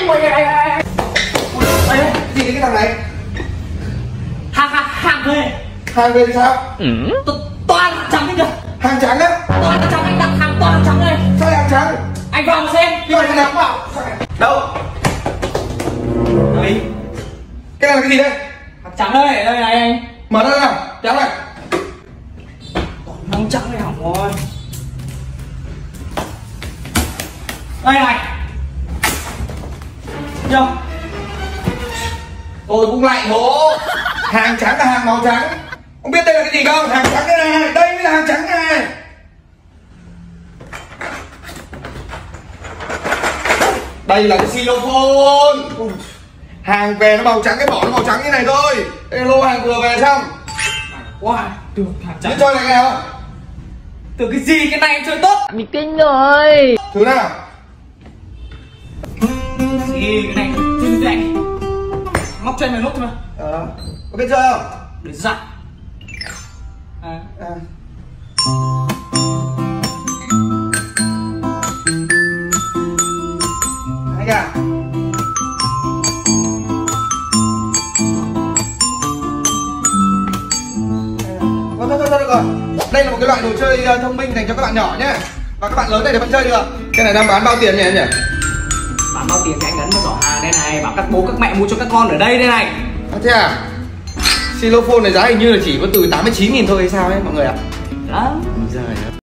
Gì đấy cái thằng này? Hàng thuê. Hàng về thì sao? Toàn hàng trắng đấy kìa. Hàng trắng á? Toàn hàng trắng, anh đặt hàng toàn hàng trắng đây. Sao lại hàng trắng? Anh vào mà xem. Nhưng mà thằng nào cũng bảo. Đâu? Đấy. Cái này là cái gì đây? Hàng trắng đây, đây này anh. Mở ra nào, trắng này. Hàng trắng này hỏng rồi. Đây này. Nhờ. Tôi cũng lạnh bố. Hàng trắng là hàng màu trắng. Không biết đây là cái gì không? Hàng trắng đây này, đây mới là hàng trắng này. Đây là cái xylophone. Hàng về nó màu trắng, cái vỏ nó màu trắng như này thôi. Đây là lô hàng vừa về xong. Wow, được hàng trắng. Biết chơi này nghe không? Từ cái gì cái này em chơi tốt. Mình kinh rồi. Thứ nào? Gì cái này chơi cái này. Móc chân mày nút thôi mà. Có biết chơi không? Để giặt. Hay à? Thôi được rồi. Đây là một cái loại đồ chơi thông minh dành cho các bạn nhỏ nhé. Và các bạn lớn này thì vẫn chơi được. Cái này đang bán bao tiền nhỉ anh nhỉ? Bán bao tiền thì anh ấn vào giỏ hàng đây này. Bảo các bố các mẹ mua cho các con ở đây đây này. Thế à? Xylophone này giá hình như là chỉ có từ 89.000 thôi hay sao ấy mọi người ạ? Đó. Giời ơi.